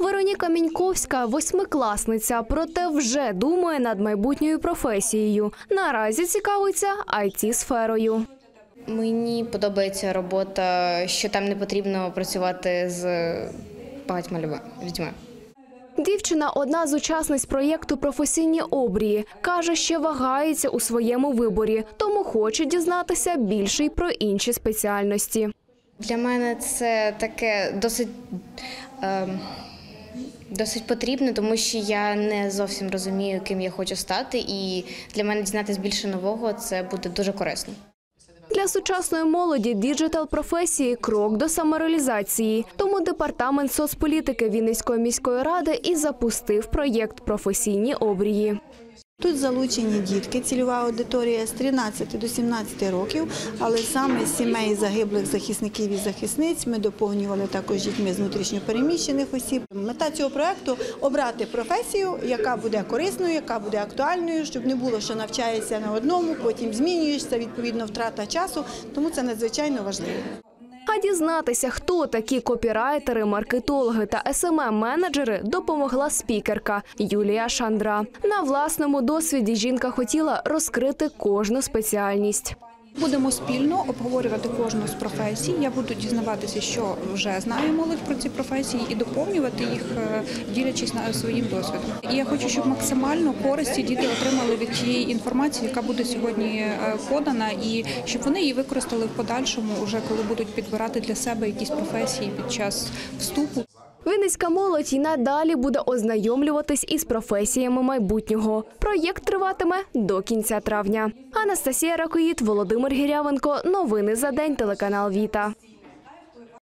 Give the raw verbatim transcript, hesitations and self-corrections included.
Вероніка Міньковська – восьмикласниця, проте вже думає над майбутньою професією. Наразі цікавиться ай ті-сферою. Мені подобається робота, що там не потрібно працювати з багатьма людьми. Дівчина – одна з учасниць проєкту «Професійні обрії». Каже, що вагається у своєму виборі, тому хоче дізнатися більше й про інші спеціальності. Для мене це таке досить, е, досить потрібно, тому що я не зовсім розумію, ким я хочу стати, і для мене дізнатися більше нового – це буде дуже корисно. Для сучасної молоді діджитал-професії – крок до самореалізації. Тому департамент соцполітики Вінницької міської ради і запустив проєкт «Професійні обрії». Тут залучені дітки, цільова аудиторія з тринадцяти до сімнадцяти років, але саме з сімей загиблих захисників і захисниць ми доповнювали також дітьми з внутрішньопереміщених осіб. Мета цього проєкту – обрати професію, яка буде корисною, яка буде актуальною, щоб не було, що навчаєшся на одному, потім змінюєшся, відповідно втрата часу, тому це надзвичайно важливо. А дізнатися, хто такі копірайтери, маркетологи та ес ем ем-менеджери, допомогла спікерка Юлія Шандра. На власному досвіді жінка хотіла розкрити кожну спеціальність. Будемо спільно обговорювати кожну з професій. Я буду дізнаватися, що вже знає молодь про ці професії, і доповнювати їх, ділячись своїм досвідом. І я хочу, щоб максимально користі діти отримали від тієї інформації, яка буде сьогодні подана, і щоб вони її використали в подальшому, уже коли будуть підбирати для себе якісь професії під час вступу. Вінницька молодь і надалі буде ознайомлюватись із професіями майбутнього. Проєкт триватиме до кінця травня. Анастасія Ракоїд, Володимир Гірявенко. Новини за день, телеканал Віта.